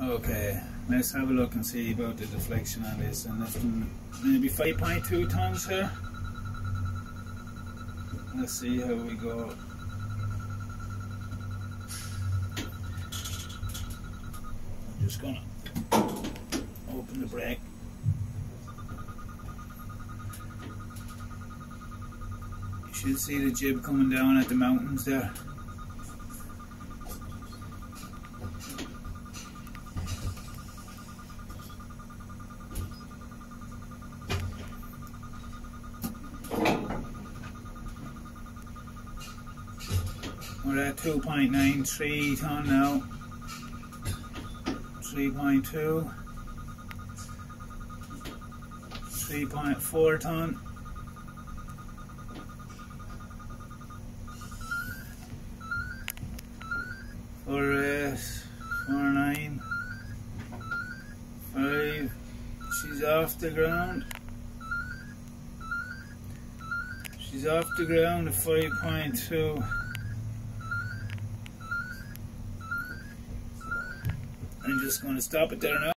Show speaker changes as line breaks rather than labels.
Okay, let's have a look and see about the deflection on this. And that's maybe 5.2 tons here. Let's see how we go. I'm just gonna open the brake. You should see the jib coming down at the mountains there. We're at 2.93 ton now. 3.2, 3.4 ton. For 4.9, 5. She's off the ground. She's off the ground at 5.2. I'm just going to stop it there now.